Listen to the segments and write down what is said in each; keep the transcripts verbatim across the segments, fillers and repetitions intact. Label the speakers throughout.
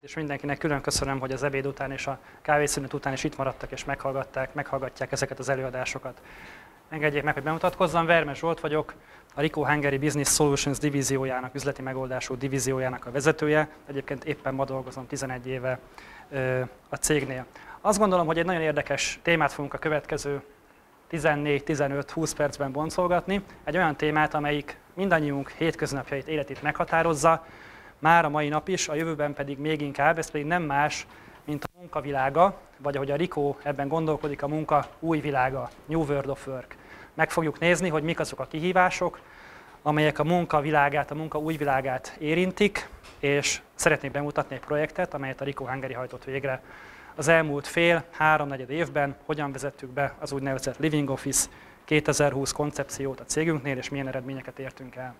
Speaker 1: És mindenkinek külön köszönöm, hogy az ebéd után és a kávészünet után is itt maradtak és meghallgatták, meghallgatják ezeket az előadásokat. Engedjék meg, hogy bemutatkozzam, Vermes Zsolt vagyok, a Ricoh Hungary Business Solutions divíziójának, üzleti megoldású divíziójának a vezetője. Egyébként éppen ma dolgozom tizenegy éve a cégnél. Azt gondolom, hogy egy nagyon érdekes témát fogunk a következő tizennégy, tizenöt, húsz percben boncolgatni. Egy olyan témát, amelyik mindannyiunk hétköznapjait, életét meghatározza, már a mai nap is, a jövőben pedig még inkább, ez pedig nem más, mint a munkavilága, vagy ahogy a Ricoh ebben gondolkodik, a munka új világa, New World of Work. Meg fogjuk nézni, hogy mik azok a kihívások, amelyek a munka világát, a munka új világát érintik, és szeretnék bemutatni egy projektet, amelyet a Ricoh Hungary hajtott végre az elmúlt fél, háromnegyed évben, hogyan vezettük be az úgynevezett Living Office kétezer-húsz koncepciót a cégünknél, és milyen eredményeket értünk el.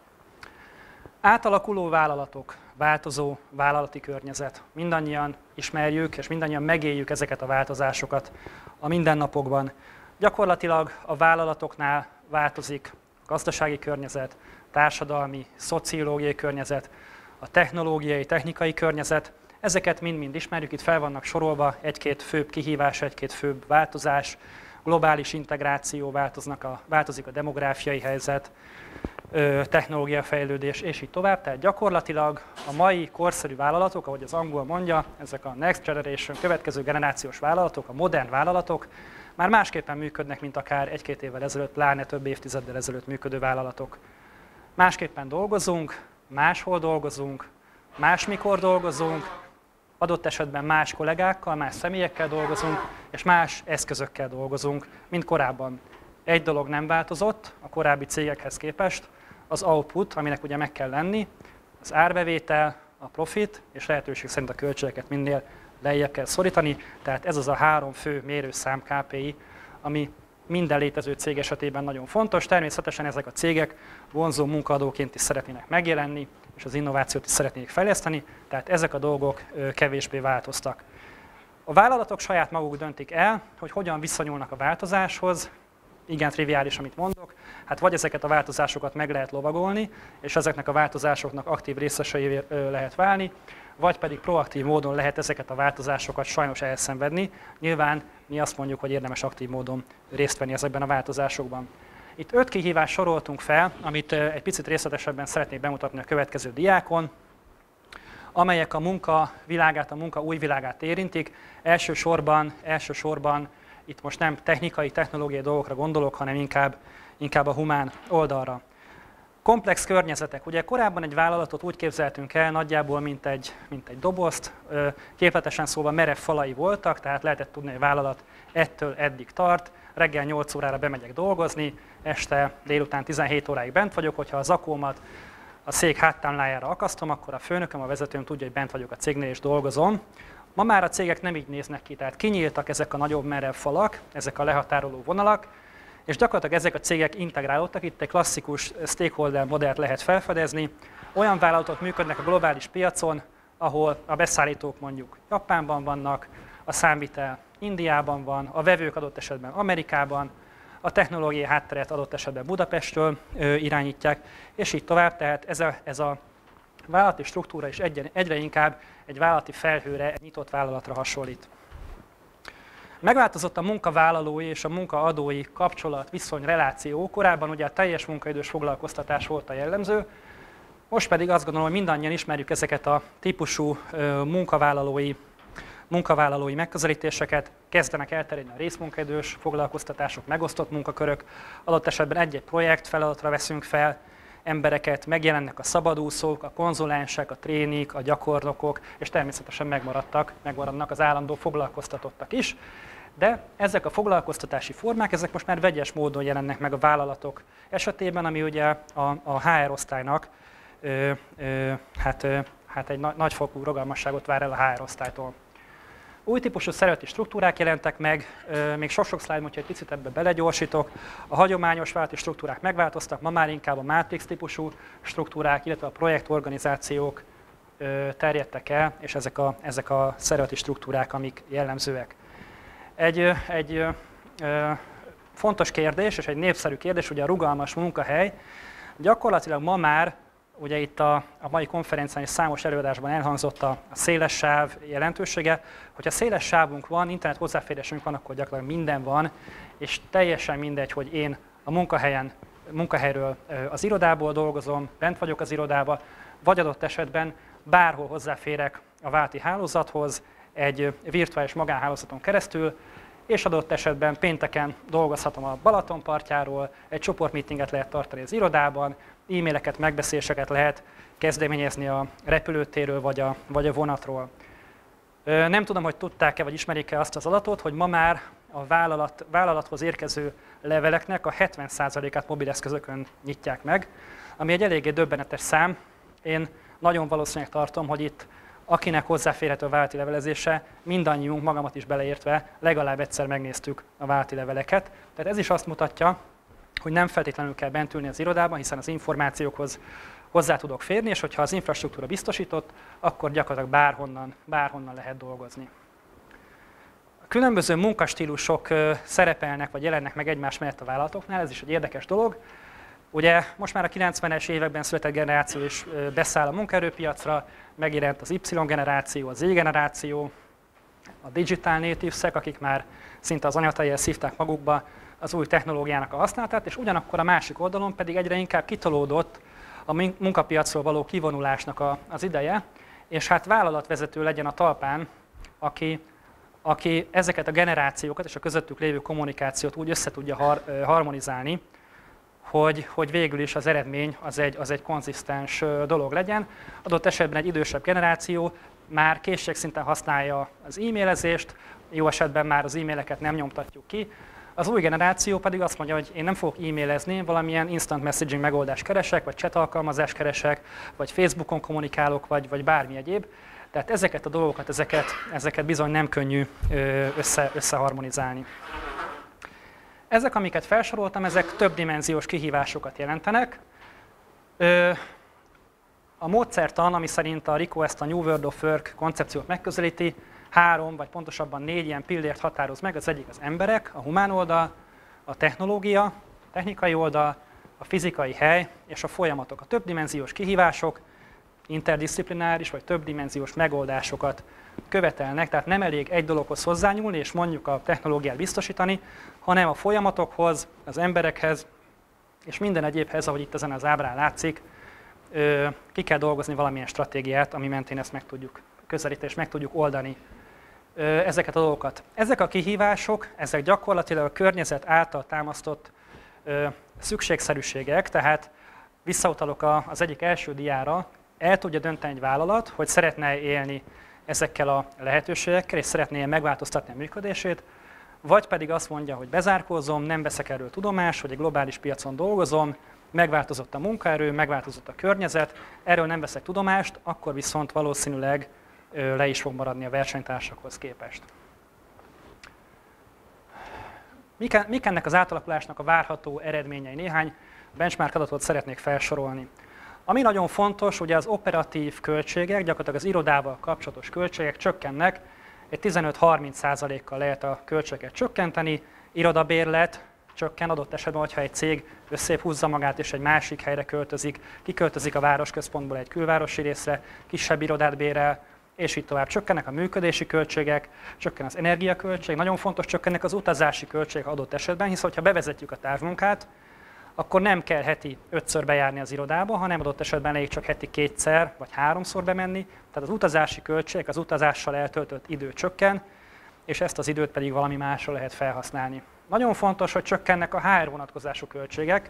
Speaker 1: Átalakuló vállalatok, változó vállalati környezet. Mindannyian ismerjük, és mindannyian megéljük ezeket a változásokat a mindennapokban. Gyakorlatilag a vállalatoknál változik a gazdasági környezet, társadalmi, szociológiai környezet, a technológiai, technikai környezet. Ezeket mind-mind ismerjük, itt fel vannak sorolva egy-két főbb kihívás, egy-két főbb változás, globális integráció, változnak a, változik a demográfiai helyzet, technológiafejlődés, és így tovább. Tehát gyakorlatilag a mai korszerű vállalatok, ahogy az angol mondja, ezek a next generation, következő generációs vállalatok, a modern vállalatok már másképpen működnek, mint akár egy-két évvel ezelőtt, pláne több évtizeddel ezelőtt működő vállalatok. Másképpen dolgozunk, máshol dolgozunk, másmikor dolgozunk, adott esetben más kollégákkal, más személyekkel dolgozunk, és más eszközökkel dolgozunk, mint korábban. Egy dolog nem változott a korábbi cégekhez képest, az output, aminek ugye meg kell lenni, az árbevétel, a profit, és lehetőség szerint a költségeket minél lejjebb kell szorítani. Tehát ez az a három fő mérőszám ká pé i, ami minden létező cég esetében nagyon fontos. Természetesen ezek a cégek vonzó munkaadóként is szeretnének megjelenni, és az innovációt is szeretnék fejleszteni, tehát ezek a dolgok kevésbé változtak. A vállalatok saját maguk döntik el, hogy hogyan viszonyulnak a változáshoz. Igen triviális, amit mondok, hát vagy ezeket a változásokat meg lehet lovagolni, és ezeknek a változásoknak aktív részesei lehet válni, vagy pedig proaktív módon lehet ezeket a változásokat sajnos elszenvedni. Nyilván mi azt mondjuk, hogy érdemes aktív módon részt venni ezekben a változásokban. Itt öt kihívást soroltunk fel, amit egy picit részletesebben szeretnék bemutatni a következő diákon, amelyek a munka világát, a munka új világát érintik. Elsősorban, elsősorban itt most nem technikai, technológiai dolgokra gondolok, hanem inkább, inkább a humán oldalra. Komplex környezetek. Ugye korábban egy vállalatot úgy képzeltünk el nagyjából, mint egy, mint egy dobozt. Képletesen szólva merev falai voltak, tehát lehetett tudni, hogy a vállalat ettől eddig tart. Reggel nyolc órára bemegyek dolgozni, este délután tizenhét óráig bent vagyok. Hogyha a zakómat a szék háttámlájára akasztom, akkor a főnököm, a vezetőm tudja, hogy bent vagyok a cégnél és dolgozom. Ma már a cégek nem így néznek ki, tehát kinyíltak ezek a nagyobb merev falak, ezek a lehatároló vonalak, és gyakorlatilag ezek a cégek integrálódtak, itt egy klasszikus stakeholder modellt lehet felfedezni. Olyan vállalatok működnek a globális piacon, ahol a beszállítók mondjuk Japánban vannak, a számvitel Indiában van, a vevők adott esetben Amerikában, a technológiai hátteret adott esetben Budapestről irányítják, és így tovább, tehát ez a, ez a vállalati struktúra is egyre, egyre inkább egy vállalati felhőre, egy nyitott vállalatra hasonlít. Megváltozott a munkavállalói és a munkaadói kapcsolat, viszony, reláció. Korábban ugye a teljes munkaidős foglalkoztatás volt a jellemző, most pedig azt gondolom, hogy mindannyian ismerjük ezeket a típusú munkavállalói, munkavállalói megközelítéseket, kezdenek elterjedni a részmunkaidős foglalkoztatások, megosztott munkakörök, adott esetben egy-egy projekt feladatra veszünk fel embereket, megjelennek a szabadúszók, a konzulensek, a trénik, a gyakornokok, és természetesen megmaradtak, megmaradnak az állandó foglalkoztatottak is. De ezek a foglalkoztatási formák, ezek most már vegyes módon jelennek meg a vállalatok esetében, ami ugye a, a há er osztálynak ö, ö, hát, ö, hát egy na, nagyfokú rugalmasságot vár el a há er osztálytól. Új típusú szervezeti struktúrák jelentek meg, még sok-sok szlájd, hogyha egy picit ebbe belegyorsítok. A hagyományos vállalati struktúrák megváltoztak, ma már inkább a mátrix típusú struktúrák, illetve a projektorganizációk terjedtek el, és ezek a, ezek a szervezeti struktúrák, amik jellemzőek. Egy, egy fontos kérdés, és egy népszerű kérdés, ugye a rugalmas munkahely. Gyakorlatilag ma már ugye itt a, a mai konferencián és számos előadásban elhangzott a, a széles sáv jelentősége. Hogyha széles sávunk van, internet hozzáférésünk van, akkor gyakorlatilag minden van, és teljesen mindegy, hogy én a munkahelyen, munkahelyről az irodából dolgozom, bent vagyok az irodába, vagy adott esetben bárhol hozzáférek a válti hálózathoz egy virtuális magánhálózaton keresztül, és adott esetben pénteken dolgozhatom a Balaton partjáról, egy csoportmeetinget lehet tartani az irodában, e-maileket, megbeszéléseket lehet kezdeményezni a repülőtérről vagy a, vagy a vonatról. Nem tudom, hogy tudták-e vagy ismerik-e azt az adatot, hogy ma már a vállalat, vállalathoz érkező leveleknek a hetven százalékát mobileszközökön nyitják meg, ami egy eléggé döbbenetes szám. Én nagyon valószínűleg tartom, hogy itt akinek hozzáférhető a válti levelezése, mindannyiunk, magamat is beleértve, legalább egyszer megnéztük a válti leveleket. Tehát ez is azt mutatja, hogy nem feltétlenül kell bent ülni az irodában, hiszen az információkhoz hozzá tudok férni, és hogyha az infrastruktúra biztosított, akkor gyakorlatilag bárhonnan, bárhonnan lehet dolgozni. A különböző munkastílusok szerepelnek vagy jelennek meg egymás mellett a vállalatoknál, ez is egy érdekes dolog. Ugye most már a kilencvenes években született generáció is beszáll a munkaerőpiacra, megjelent az Y-generáció, az Z-generáció, a digital natives-ek, akik már szinte az anyatejjel szívták magukba az új technológiának a használatát, és ugyanakkor a másik oldalon pedig egyre inkább kitolódott a munkapiacról való kivonulásnak a, az ideje, és hát vállalatvezető legyen a talpán, aki, aki ezeket a generációkat és a közöttük lévő kommunikációt úgy össze tudja har, harmonizálni, hogy, hogy végül is az eredmény az egy, az egy konzisztens dolog legyen. Adott esetben egy idősebb generáció már készségszinten használja az e-mailezést, jó esetben már az e-maileket nem nyomtatjuk ki. Az új generáció pedig azt mondja, hogy én nem fogok e-mailezni, valamilyen instant messaging megoldást keresek, vagy chat alkalmazást keresek, vagy Facebookon kommunikálok, vagy, vagy bármi egyéb. Tehát ezeket a dolgokat, ezeket, ezeket bizony nem könnyű össze, összeharmonizálni. Ezek, amiket felsoroltam, ezek többdimenziós kihívásokat jelentenek. A módszertan, ami szerint a Rico ezt a New World of Work koncepciót megközelíti, három, vagy pontosabban négy ilyen pillért határoz meg. Az egyik az emberek, a humán oldal, a technológia, a technikai oldal, a fizikai hely és a folyamatok. A többdimenziós kihívások interdisziplináris vagy többdimenziós megoldásokat követelnek, tehát nem elég egy dologhoz hozzányúlni és mondjuk a technológiát biztosítani, hanem a folyamatokhoz, az emberekhez és minden egyébhez, ahogy itt ezen az ábrán látszik, ki kell dolgozni valamilyen stratégiát, ami mentén ezt meg tudjuk közelíteni és meg tudjuk oldani ezeket a dolgokat. Ezek a kihívások, ezek gyakorlatilag a környezet által támasztott szükségszerűségek, tehát visszautalok az egyik első diára, el tudja dönteni egy vállalat, hogy szeretne élni ezekkel a lehetőségekkel, és szeretné megváltoztatni a működését, vagy pedig azt mondja, hogy bezárkózom, nem veszek erről tudomást, hogy egy globális piacon dolgozom, megváltozott a munkaerő, megváltozott a környezet, erről nem veszek tudomást, akkor viszont valószínűleg le is fog maradni a versenytársakhoz képest. Mik, mik ennek az átalakulásnak a várható eredményei? Néhány benchmark adatot szeretnék felsorolni. Ami nagyon fontos, ugye az operatív költségek, gyakorlatilag az irodával kapcsolatos költségek csökkennek, egy tizenöt-harminc százalékkal lehet a költségeket csökkenteni, irodabérlet csökken adott esetben, hogyha egy cég összébb húzza magát és egy másik helyre költözik, kiköltözik a városközpontból egy külvárosi részre, kisebb irodát bérel, és így tovább. Csökkennek a működési költségek, csökken az energiaköltség, nagyon fontos, csökkennek az utazási költségek adott esetben, hiszen ha bevezetjük a távmunkát, akkor nem kell heti ötször bejárni az irodába, hanem adott esetben elég csak heti kétszer vagy háromszor bemenni. Tehát az utazási költség, az utazással eltöltött idő csökken, és ezt az időt pedig valami másra lehet felhasználni. Nagyon fontos, hogy csökkennek a há er vonatkozású költségek,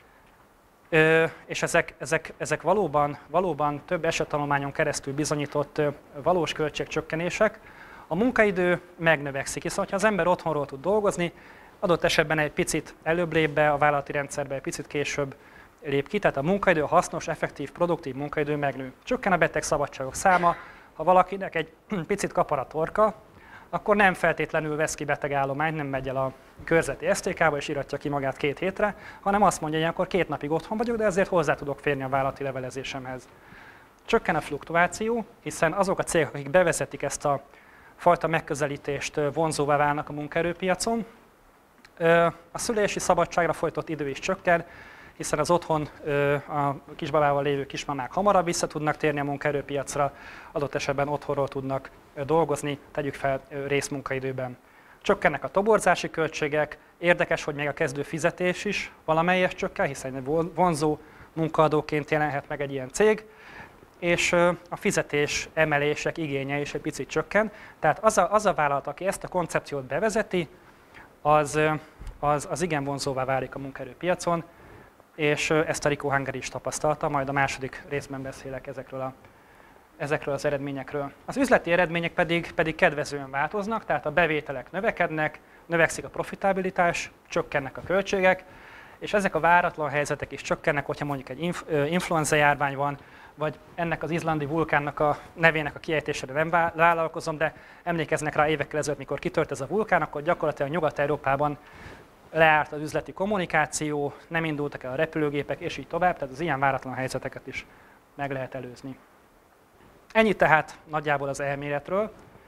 Speaker 1: és ezek, ezek, ezek valóban, valóban több esettanulmányon keresztül bizonyított valós költségcsökkenések. A munkaidő megnövekszik, hiszen ha az ember otthonról tud dolgozni, adott esetben egy picit előbb lép be a vállalati rendszerbe, egy picit később lép ki, tehát a munkaidő, a hasznos, effektív, produktív munkaidő megnő. Csökken a betegszabadságok száma, ha valakinek egy picit kapar a torka, akkor nem feltétlenül vesz ki betegállományt, nem megy el a körzeti es té ká-ba és iratja ki magát két hétre, hanem azt mondja, hogy akkor két napig otthon vagyok, de ezért hozzá tudok férni a vállalati levelezésemhez. Csökken a fluktuáció, hiszen azok a cégek, akik bevezetik ezt a fajta megközelítést, vonzóvá válnak a munkaerőpiacon. A szülési szabadságra folytott idő is csökken, hiszen az otthon a kisbabával lévő kismamák hamarabb vissza tudnak térni a munkaerőpiacra, adott esetben otthonról tudnak dolgozni, tegyük fel részmunkaidőben. Csökkennek a toborzási költségek, érdekes, hogy még a kezdő fizetés is valamelyest csökken, hiszen egy vonzó munkaadóként jelenhet meg egy ilyen cég, és a fizetés emelések igénye is egy picit csökken. Tehát az a, az a vállalat, aki ezt a koncepciót bevezeti, az, az, az igen vonzóvá válik a munkaerőpiacon, és ezt a Ricoh Hungary is tapasztalta, majd a második részben beszélek ezekről, a, ezekről az eredményekről. Az üzleti eredmények pedig, pedig kedvezően változnak, tehát a bevételek növekednek, növekszik a profitabilitás, csökkennek a költségek, és ezek a váratlan helyzetek is csökkennek, hogyha mondjuk egy inf, influenza járvány van, vagy ennek az izlandi vulkánnak a nevének a kiejtésére nem vállalkozom, de emlékeznek rá évekkel ezelőtt, mikor kitört ez a vulkán, akkor gyakorlatilag Nyugat-Európában leállt az üzleti kommunikáció, nem indultak el a repülőgépek, és így tovább, tehát az ilyen váratlan helyzeteket is meg lehet előzni. Ennyi tehát nagyjából az elméletről,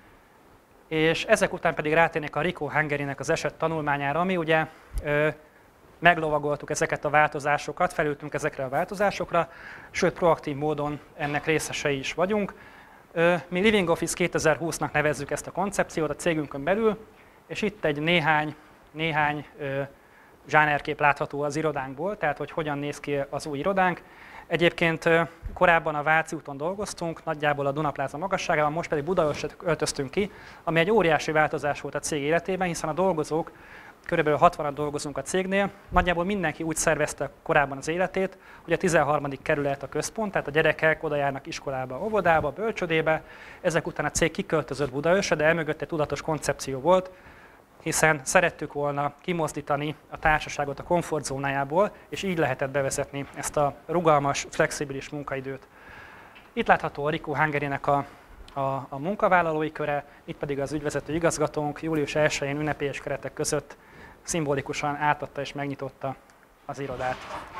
Speaker 1: és ezek után pedig rátérnék a Ricoh Hungary-nek az eset tanulmányára, ami ugye ö, meglovagoltuk ezeket a változásokat, felültünk ezekre a változásokra, sőt proaktív módon ennek részesei is vagyunk. Ö, mi Living Office kétezer-húsznak nevezzük ezt a koncepciót a cégünkön belül, és itt egy néhány Néhány ö, zsánerkép látható az irodánkból, tehát hogy hogyan néz ki az új irodánk. Egyébként ö, korábban a Váci úton dolgoztunk, nagyjából a Dunapláza magasságában, most pedig Budaörsre öltöztünk ki, ami egy óriási változás volt a cég életében, hiszen a dolgozók, körülbelül hatvanan dolgozunk a cégnél, nagyjából mindenki úgy szervezte korábban az életét, hogy a tizenharmadik kerület a központ, tehát a gyerekek oda járnak iskolába, óvodába, bölcsödébe, ezek után a cég kiköltözött Budaörsre, de emögött egy tudatos koncepció volt, hiszen szerettük volna kimozdítani a társaságot a komfortzónájából, és így lehetett bevezetni ezt a rugalmas, flexibilis munkaidőt. Itt látható a Ricoh Hungary-nek a, a, a munkavállalói köre, itt pedig az ügyvezető igazgatónk július elsején ünnepélyes keretek között szimbolikusan átadta és megnyitotta az irodát.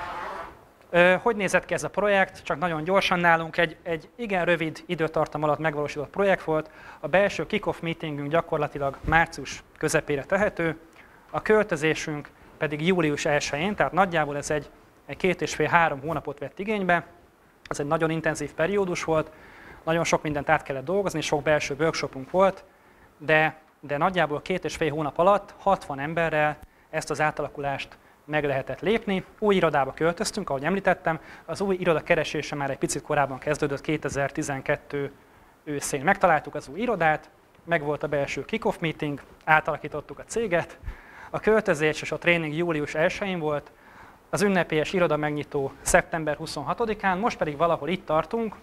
Speaker 1: Hogy nézett ki ez a projekt? Csak nagyon gyorsan nálunk egy, egy igen rövid időtartam alatt megvalósított projekt volt. A belső kick-off meetingünk gyakorlatilag március közepére tehető, a költözésünk pedig július elsején, tehát nagyjából ez egy, egy két és fél három hónapot vett igénybe. Ez egy nagyon intenzív periódus volt, nagyon sok mindent át kellett dolgozni, sok belső workshopunk volt, de, de nagyjából két és fél hónap alatt hatvan emberrel ezt az átalakulást meg lehetett lépni. Új irodába költöztünk, ahogy említettem, az új iroda keresése már egy picit korábban kezdődött, kétezer-tizenkettő őszén. Megtaláltuk az új irodát, megvolt a belső kick-off meeting, átalakítottuk a céget, a költözés és a tréning július elsején volt, az ünnepélyes iroda megnyitó szeptember huszonhatodikán, most pedig valahol itt tartunk,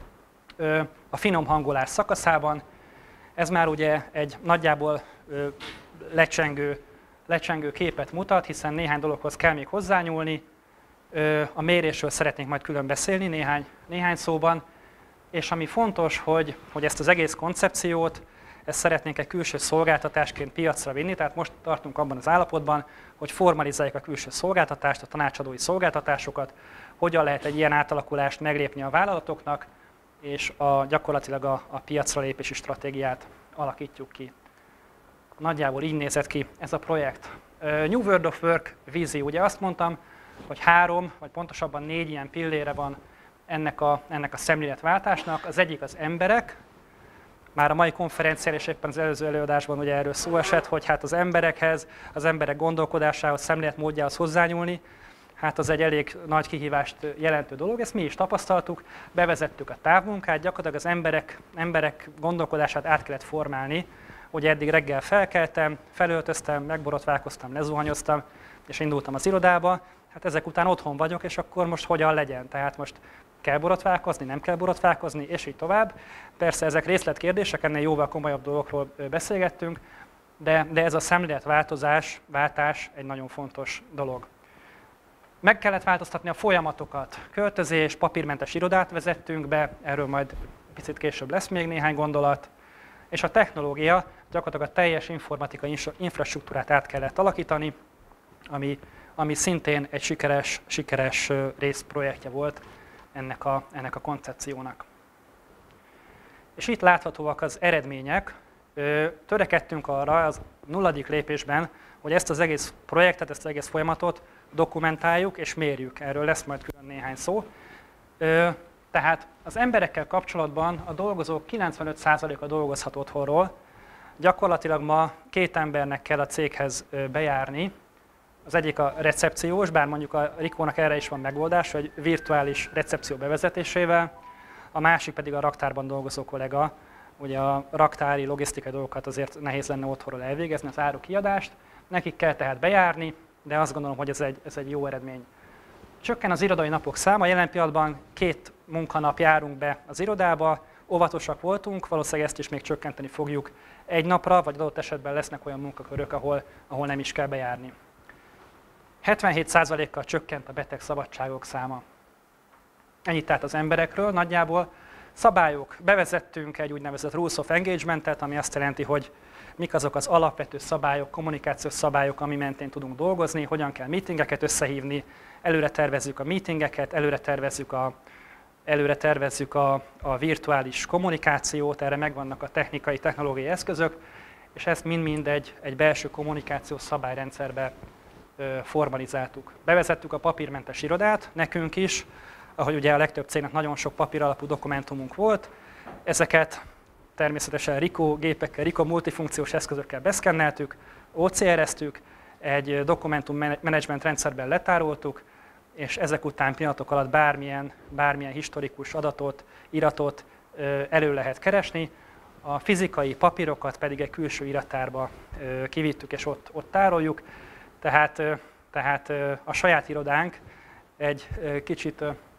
Speaker 1: a finom hangolás szakaszában. Ez már ugye egy nagyjából lecsengő lecsengő képet mutat, hiszen néhány dologhoz kell még hozzányúlni. A mérésről szeretnénk majd külön beszélni néhány, néhány szóban, és ami fontos, hogy, hogy ezt az egész koncepciót, ezt szeretnénk egy külső szolgáltatásként piacra vinni, tehát most tartunk abban az állapotban, hogy formalizáljuk a külső szolgáltatást, a tanácsadói szolgáltatásokat, hogyan lehet egy ilyen átalakulást meglépni a vállalatoknak, és a, gyakorlatilag a, a piacra lépési stratégiát alakítjuk ki. Nagyjából így nézett ki ez a projekt. New World of Work vízió. Ugye azt mondtam, hogy három, vagy pontosabban négy ilyen pillére van ennek a, ennek a szemléletváltásnak. Az egyik az emberek. Már a mai konferencián és éppen az előző előadásban ugye erről szó esett, hogy hát az emberekhez, az emberek gondolkodásához, szemléletmódjához hozzányúlni, hát az egy elég nagy kihívást jelentő dolog. Ezt mi is tapasztaltuk, bevezettük a távmunkát, gyakorlatilag az emberek, emberek gondolkodását át kellett formálni. Ugye eddig reggel felkeltem, felöltöztem, megborotválkoztam, lezuhanyoztam, és indultam az irodába. Hát ezek után otthon vagyok, és akkor most hogyan legyen? Tehát most kell borotválkozni, nem kell borotválkozni, és így tovább. Persze ezek részletkérdések, ennél jóval komolyabb dolgokról beszélgettünk, de, de ez a szemléletváltozás, váltás egy nagyon fontos dolog. Meg kellett változtatni a folyamatokat. Költözés, papírmentes irodát vezettünk be, erről majd picit később lesz még néhány gondolat. És a technológia, gyakorlatilag a teljes informatikai infrastruktúrát át kellett alakítani, ami, ami szintén egy sikeres, sikeres részprojektje volt ennek a, ennek a koncepciónak. És itt láthatóak az eredmények. Törekedtünk arra az nulladik lépésben, hogy ezt az egész projektet, ezt az egész folyamatot dokumentáljuk és mérjük. Erről lesz majd külön néhány szó. Tehát az emberekkel kapcsolatban a dolgozók kilencvenöt százaléka dolgozhat otthonról. Gyakorlatilag ma két embernek kell a céghez bejárni. Az egyik a recepciós, bár mondjuk a Ricohnak erre is van megoldás, egy virtuális recepció bevezetésével, a másik pedig a raktárban dolgozó kollega. Ugye a raktári, logisztikai dolgokat azért nehéz lenne otthonról elvégezni, az árukiadást. Nekik kell tehát bejárni, de azt gondolom, hogy ez egy, ez egy jó eredmény. Csökken az irodai napok száma, jelen pillanatban két munkanap járunk be az irodába, óvatosak voltunk, valószínűleg ezt is még csökkenteni fogjuk egy napra, vagy adott esetben lesznek olyan munkakörök, ahol, ahol nem is kell bejárni. hetvenhét százalékkal csökkent a beteg szabadságok száma. Ennyit tehát az emberekről nagyjából. Szabályok. Bevezettünk egy úgynevezett Rules of Engagement-et, ami azt jelenti, hogy mik azok az alapvető szabályok, kommunikációs szabályok, ami mentén tudunk dolgozni, hogyan kell meetingeket összehívni, előre tervezzük a meetingeket, előre tervezzük a, előre tervezzük a, a virtuális kommunikációt, erre megvannak a technikai, technológiai eszközök, és ezt mind-mind egy, egy belső kommunikációs szabályrendszerbe ö, formalizáltuk. Bevezettük a papírmentes irodát, nekünk is, ahogy ugye a legtöbb cégnek nagyon sok papír alapú dokumentumunk volt, ezeket természetesen Ricoh gépekkel, Ricoh multifunkciós eszközökkel beszkenneltük, ó cé er-eztük, egy dokumentum menedzsment rendszerben letároltuk, és ezek után pillanatok alatt bármilyen, bármilyen historikus adatot, iratot elő lehet keresni. A fizikai papírokat pedig egy külső irattárba kivittük és ott, ott tároljuk. Tehát, tehát a saját irodánk egy kicsit,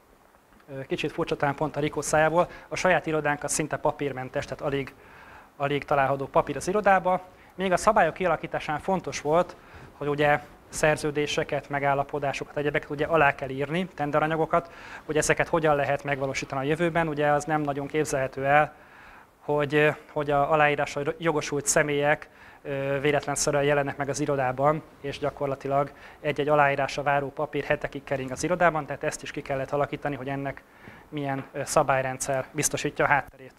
Speaker 1: kicsit furcsa talán pont a Ricoh szájából, a saját irodánk az szinte papírmentes, tehát alig, alig található papír az irodába. Még a szabályok kialakításán fontos volt, hogy ugye szerződéseket, megállapodásokat, egyebeket ugye alá kell írni, tenderanyagokat, hogy ezeket hogyan lehet megvalósítani a jövőben. Ugye az nem nagyon képzelhető el, hogy, hogy a aláírásra jogosult személyek véletlenszerűen jelennek meg az irodában, és gyakorlatilag egy-egy aláírásra váró papír hetekig kering az irodában, tehát ezt is ki kellett alakítani, hogy ennek milyen szabályrendszer biztosítja a hátterét.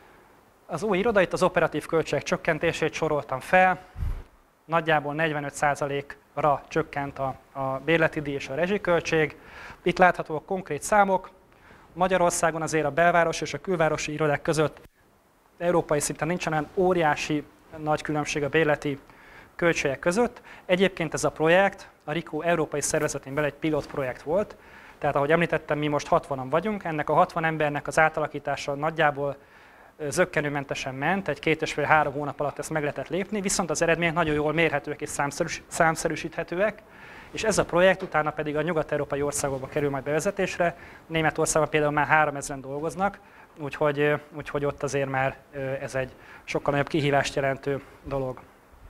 Speaker 1: Az új iroda, itt az operatív költségek csökkentését soroltam fel, nagyjából negyvenöt százalékra csökkent a, a bérleti díj és a rezsiköltség. Itt láthatóak konkrét számok. Magyarországon azért a belváros és a külvárosi irodák között európai szinten nincsen olyan óriási nagy különbség a bérleti költségek között. Egyébként ez a projekt a Ricoh európai szervezetén belül egy pilot projekt volt. Tehát ahogy említettem, mi most hatvanan vagyunk, ennek a hatvan embernek az átalakítása nagyjából zökkenőmentesen ment, egy két és fél három hónap alatt ezt meg lehetett lépni, viszont az eredmények nagyon jól mérhetőek és számszerűs, számszerűsíthetőek, és ez a projekt utána pedig a nyugat-európai országokba kerül majd bevezetésre. Németországban például már háromezren dolgoznak, úgyhogy, úgyhogy ott azért már ez egy sokkal nagyobb kihívást jelentő dolog.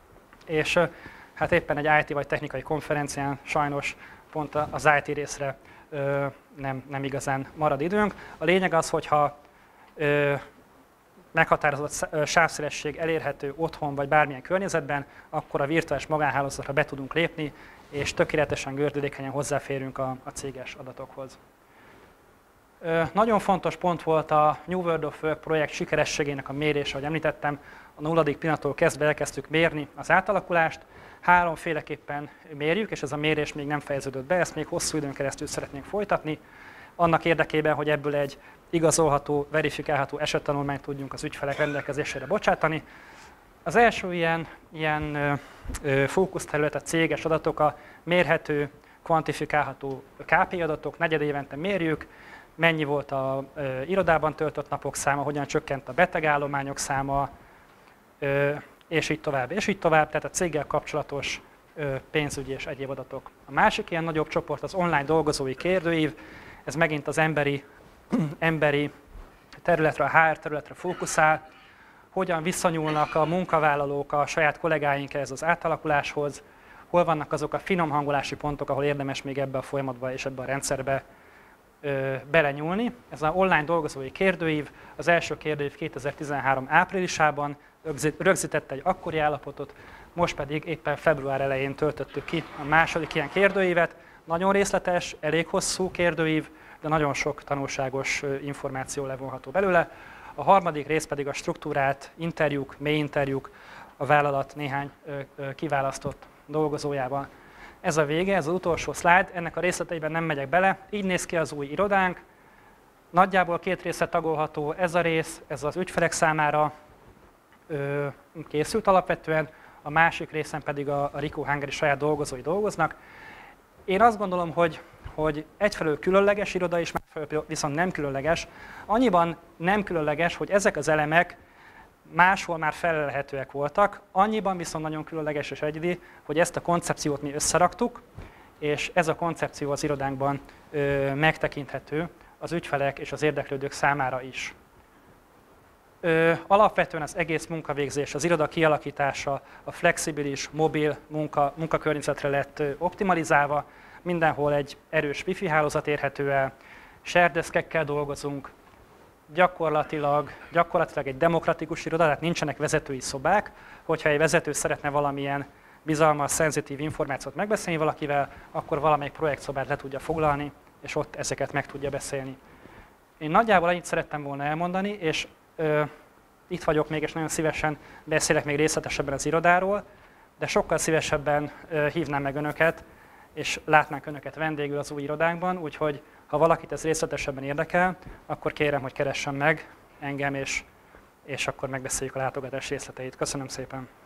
Speaker 1: És hát éppen egy i té vagy technikai konferencián sajnos pont az i té részre nem, nem igazán marad időnk. A lényeg az, hogyha meghatározott sávszélesség elérhető otthon vagy bármilyen környezetben, akkor a virtuális magánhálózatra be tudunk lépni, és tökéletesen gördülékenyen hozzáférünk a, a céges adatokhoz. Nagyon fontos pont volt a New World of Work projekt sikerességének a mérése, ahogy említettem, a nulladik pillanattól kezdve elkezdtük mérni az átalakulást. Háromféleképpen mérjük, és ez a mérés még nem fejeződött be, ezt még hosszú időn keresztül szeretnénk folytatni. Annak érdekében, hogy ebből egy igazolható, verifikálható esettanulmányt tudjunk az ügyfelek rendelkezésére bocsátani. Az első ilyen, ilyen fókuszterület a céges adatok, a mérhető, kvantifikálható ká pé adatok, negyedévente mérjük, mennyi volt az irodában töltött napok száma, hogyan csökkent a betegállományok száma, ö, és így tovább, és így tovább, tehát a céggel kapcsolatos ö, pénzügyi és egyéb adatok. A másik ilyen nagyobb csoport az online dolgozói kérdőív, ez megint az emberi, emberi területre, a há er területre fókuszál, hogyan viszonyulnak a munkavállalók, a saját kollégáink ehhez az átalakuláshoz, hol vannak azok a finom hangolási pontok, ahol érdemes még ebbe a folyamatba és ebbe a rendszerbe ö, belenyúlni. Ez az online dolgozói kérdőív, az első kérdőív kétezer-tizenhárom áprilisában rögzítette egy akkori állapotot, most pedig éppen február elején töltöttük ki a második ilyen kérdőívet. Nagyon részletes, elég hosszú kérdőív, de nagyon sok tanulságos információ levonható belőle. A harmadik rész pedig a struktúrált interjúk, mély interjúk a vállalat néhány kiválasztott dolgozójával. Ez a vége, ez az utolsó szlájd, ennek a részleteiben nem megyek bele. Így néz ki az új irodánk. Nagyjából két részre tagolható ez a rész, ez az ügyfelek számára ö, készült alapvetően, a másik részen pedig a, a Ricoh Hungary saját dolgozói dolgoznak. Én azt gondolom, hogy, hogy egyfelől különleges iroda is, másfelől viszont nem különleges. Annyiban nem különleges, hogy ezek az elemek máshol már felelhetőek voltak, annyiban viszont nagyon különleges és egyedi, hogy ezt a koncepciót mi összeraktuk, és ez a koncepció az irodánkban ö, megtekinthető az ügyfelek és az érdeklődők számára is. Ö, alapvetően az egész munkavégzés, az iroda kialakítása, a flexibilis, mobil munka, munkakörnyezetre lett ö, optimalizálva, mindenhol egy erős wifi hálózat érhető el, sharedeskekkel dolgozunk, gyakorlatilag, gyakorlatilag egy demokratikus iroda, tehát nincsenek vezetői szobák, hogyha egy vezető szeretne valamilyen bizalmas, szenzitív információt megbeszélni valakivel, akkor valamelyik projektszobát le tudja foglalni, és ott ezeket meg tudja beszélni. Én nagyjából ennyit szerettem volna elmondani, és ö, itt vagyok még, és nagyon szívesen beszélek még részletesebben az irodáról, de sokkal szívesebben ö, hívnám meg önöket, és látnánk önöket vendégül az új irodánkban, úgyhogy ha valakit ez részletesebben érdekel, akkor kérem, hogy keressen meg engem, és, és akkor megbeszéljük a látogatás részleteit. Köszönöm szépen!